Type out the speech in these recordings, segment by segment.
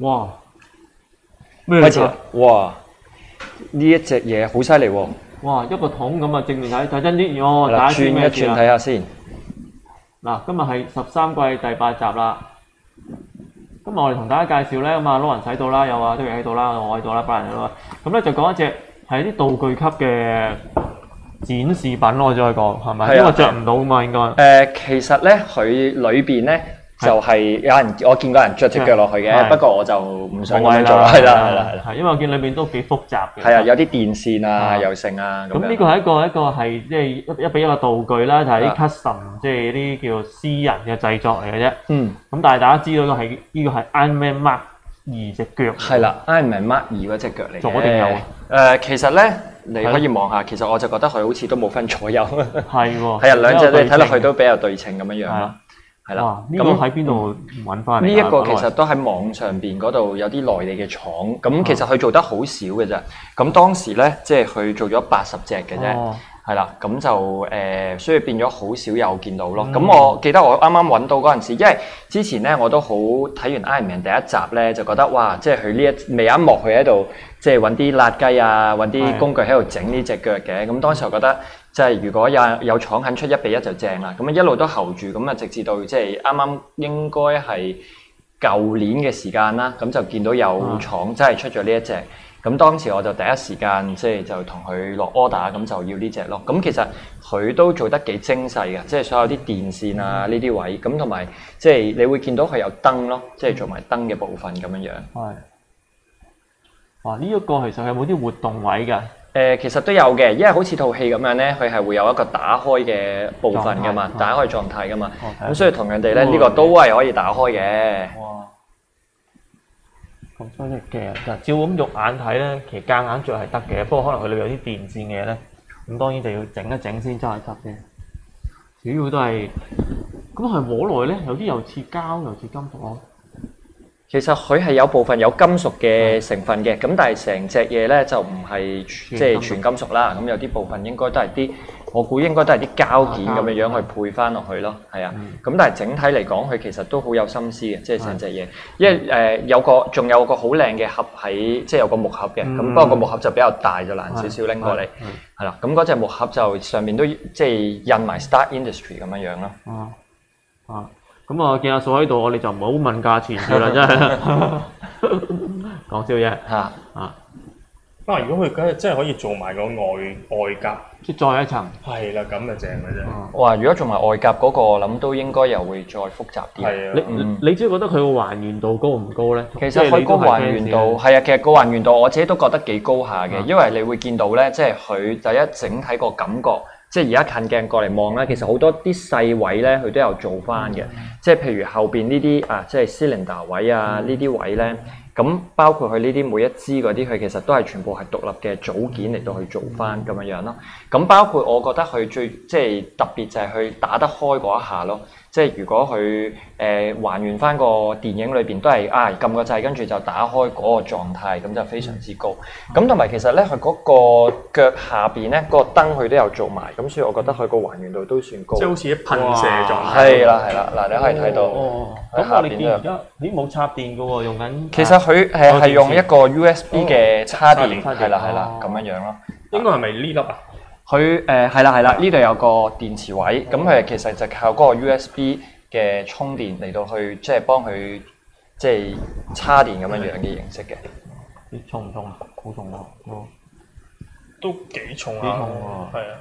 哇！咩開始啦！哇！呢一隻嘢好犀利喎！ 哇！一個桶咁啊，正面睇真啲哦， 係啦， 大家知轉一轉咩事啦？ 睇下先。 嗱，今日係13季第8集啦。今日我哋同大家介紹咧，咁啊，Lawrence喺度啦，有啊，Derek喺度啦，我喺度啦，Brian喺度啦。咁咧就講一隻係啲道具級嘅展示品咯，我再講係咪？ 係啊因為着唔到啊嘛，應該。 其實咧，佢裏邊咧就係有人，我見過人着隻腳落去嘅， 係不過我就唔想咁樣做啦。係啦。 係因為我見裏邊都幾複雜嘅。 係啊，有啲電線啊， 係又剩啊咁樣。 咁呢個係一個係即係一比一個道具啦，就係啲 custom，即係啲叫做私人嘅製作嚟嘅啫。 嗯。 咁但係大家知道呢個係 Iron Man Mark 2隻腳。 係啦，Iron Man Mark 2嗰隻腳嚟嘅。 左定右？ 其實咧，你可以望下，其實我就覺得佢好似都冇分左右。 係喎。 係啊，兩隻你睇落去都比較對稱咁樣樣咯。係啦。 哇！呢個喺邊度揾翻嚟？ 呢一個其實都喺網上邊嗰度有啲內地嘅廠，咁其實佢做得好少嘅啫。咁當時咧，即係佢做咗80隻嘅啫。係啦，咁就所以變咗好少有見到咯。咁我記得我啱啱揾到嗰陣時，因為之前咧我都好睇完 Iron Man 第一集咧，就覺得哇，即係佢呢未有一幕佢喺度，即係揾啲辣雞啊，揾啲工具喺度整呢隻腳嘅。咁當時我覺得，即係如果有廠肯出1比1就正啦。咁啊一路都候住，咁啊直至到即係啱啱應該係舊年嘅時間啦，咁就見到有廠真係出咗呢一隻。咁當時我就第一時間即係就同佢落 order，咁就要呢隻咯。咁其實佢都做得幾精細嘅，即係所有啲電線啊呢啲位，咁同埋即係你會見到佢有燈咯，即係做埋燈嘅部分咁樣樣。係。 哇！呢一個其實有冇啲活動位㗎？ 其實都有嘅，因為好似套戲咁樣咧，佢係會有一個打開嘅部分㗎嘛，打開狀態㗎嘛。咁所以同樣地咧，呢個都係可以打開嘅。 哇！咁所以嘅嗱，照咁肉眼睇咧，其實夾硬着係得嘅，不過可能佢裏邊有啲電線嘅咧，咁當然就要整一整先真係得嘅。主要都係咁係摸落去咧，有啲又似膠又似金屬咯。 其實佢係有部分有金屬嘅成分嘅，咁但係成隻嘢咧就唔係即係全金屬啦。咁有啲部分應該都係啲，我估應該都係啲膠件咁樣樣去配翻落去咯。係啊，咁但係整體嚟講，佢其實都好有心思嘅，即係成隻嘢。因為仲有個好靚嘅盒喺，即係有個木盒嘅。咁不過個木盒就比較大，就難少少拎過嚟。係啦，咁嗰隻木盒就上面都即係印埋 Stark Industries 咁樣樣咯。 咁啊，見阿嫂喺度，我哋就唔好問價錢嘅啦，真係講笑啫嚇。 如果佢真係可以做埋個外甲， 即係再一層。 係啦，咁就正嘅啫。 哇！如果做埋外甲嗰個，我諗都應該又會再複雜啲。 係啊。 你只係覺得佢個還原度高唔高咧？ 其實佢個還原度係啊，其實個還原度我自己都覺得幾高下嘅，因為你會見到咧，即係佢第一整體個感覺。即係而家近鏡過嚟望咧，其實好多啲細位咧，佢都有做翻嘅。即係譬如後邊呢啲即係 cylinder 位啊，呢啲位咧，咁包括佢呢啲每一支嗰啲，佢其實都係全部係獨立嘅組件嚟到去做翻咁樣樣咯。咁包括我覺得佢最即係特別就係佢打得開嗰一下咯。即係如果佢還原翻個電影裏邊都係撳個掣，跟住就打開嗰個狀態，咁就非常之高。咁同埋其實咧，佢嗰個腳下邊咧，嗰個燈佢都有做埋，咁所以我覺得佢個還原度都算高。 即係好似一噴射狀態。 係啦，嗱你可以睇到。 咁我哋見而家冇插電嘅喎，用緊。 其實佢係用一個 USB 嘅插電，係啦，咁樣樣咯。 應該係咪呢粒啊？ 佢係啦，呢度有個電池位，咁佢其實就靠嗰個 USB 嘅充電嚟到去即係幫佢即係叉電咁樣樣嘅形式嘅。 重唔重啊？好重喎！ 都幾重啊！ 幾重喎！ 係啊！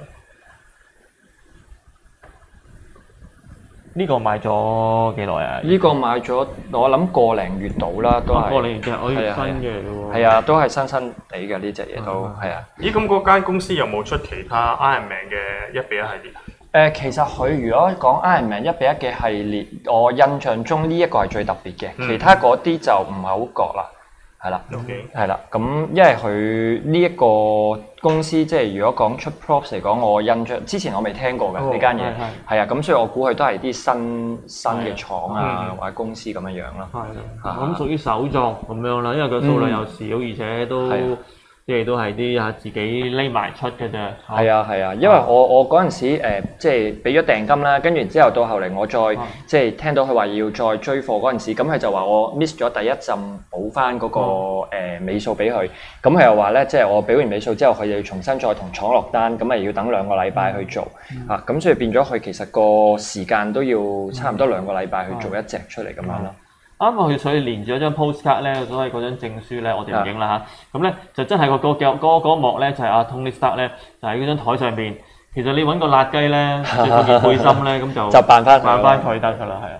呢個買咗幾耐啊？ 呢個買咗我諗個零月到啦，都係。 個零月啫，我要新嘅嚟喎。 係啊，都係新地嘅呢隻嘢都係啊。 咦？咁嗰間公司有冇出其他 Iron Man 嘅1比1系列？ 其實佢如果講 Iron Man 1比1嘅系列，我印象中呢一個係最特別嘅，其他嗰啲就唔係好覺啦。係啦，係啦，咁因為佢呢一個公司，即係如果講出 props 嚟講，我印象之前我未聽過嘅呢間嘢，係啊，咁所以我估佢都係啲新嘅廠啊或者公司咁樣樣咯。 係啊，咁屬於手作咁樣啦，因為佢數量又少，而且都即係都係啲自己匿埋出嘅啫。 係啊，因為我嗰陣時即係俾咗訂金啦，跟住之後到後嚟我再即係聽到佢話要再追貨嗰陣時，咁佢就話我 miss 咗第一陣補翻嗰個尾數俾佢。咁佢又話咧，即係我俾完尾數之後，佢又要重新再同廠落單，咁咪要等2個禮拜去做啊。咁所以變咗佢其實個時間都要差唔多2個禮拜去做一隻出嚟咁樣咯。 啱佢所以連住嗰張 postcard 咧，所以嗰張證書咧，我哋唔影啦嚇。咁咧就真係嗰幕咧，就係阿 Tony Stark 咧，就喺嗰張台上邊。其實你揾個辣雞咧，著件背心咧，咁就扮翻佢得㗎啦，係啊。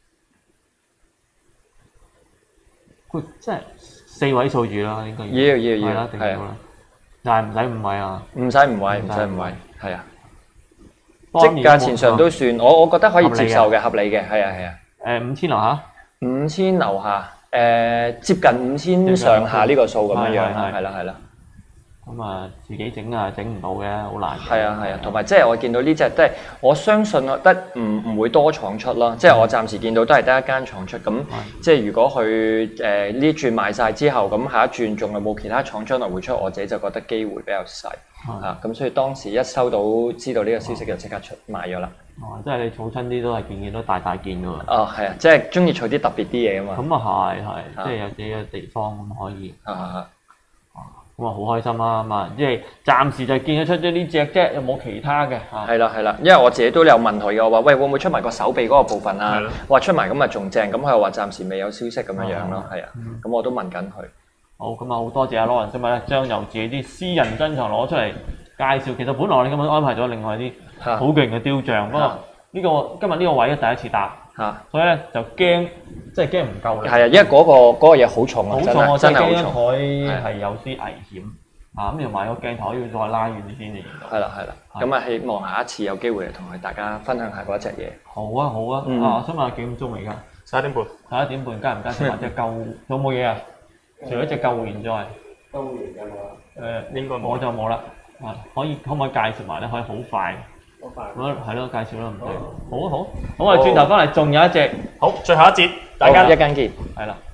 佢真係4位數字啦，應該要係啦，定要啦。但係唔使5位啊， 唔使5位，係啊。即係價錢上都算，我覺得可以接受嘅，合理嘅，係啊。 5000樓下 ，5000樓下，接近5000上下呢個數咁樣樣，係啦。 咁啊，自己整啊，整唔到嘅，好難。 係啊，同埋即係我見到呢隻，即係我相信得唔會多廠出咯。即係我暫時見到都係得一間廠出。咁即係如果佢呢轉賣晒之後，咁下一轉仲有冇其他廠將來會出？我自己就覺得機會比較細嚇。咁所以當時一收到知道呢個消息就即刻出賣咗啦。 即係你儲親啲都係件都大件㗎喎。 係啊，即係中意儲啲特別啲嘢啊嘛。 咁啊係，即係有自己嘅地方咁可以。咁啊好開心啦嘛！即係暫時就見得出咗呢隻啫，有冇其他嘅？ 係啦，因為我自己都有問佢嘅，我話喂會唔會出埋個手臂嗰個部分啊？話出埋咁啊仲正，咁佢又話暫時未有消息咁樣樣咯，係啊。咁我都問緊佢。 好，咁啊好多謝阿羅文今日咧，將由自己啲私人珍藏攞出嚟介紹。其實本來我哋今日安排咗另外啲好勁嘅雕像，不過今日呢個位咧第一次搭。所以咧就驚，即係驚唔夠力。係啊， 因為嗰個嘢好重啊，真係好重。 台係有啲危險咁同埋個鏡頭要再拉遠啲先至見到。 係啦，咁啊希望下一次有機會嚟同大家分享下嗰隻嘢。 好啊，我想問下幾點鐘嚟㗎 ？11點半。 11點半加唔加食埋隻救？有冇嘢啊？除咗隻救援之外， 救援有冇應該冇。 我就冇啦。可唔可以介紹埋咧？可以好快。係咯，介紹啦，唔該。好，我哋轉頭翻嚟，仲有一隻。 好，最後一節，大家一間見。 係啦。